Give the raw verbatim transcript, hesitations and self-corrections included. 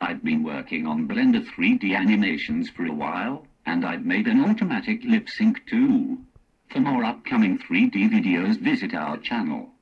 I'd been working on Blender three D animations for a while, and I'd made an automatic lip sync too. For more upcoming three D videos, visit our channel.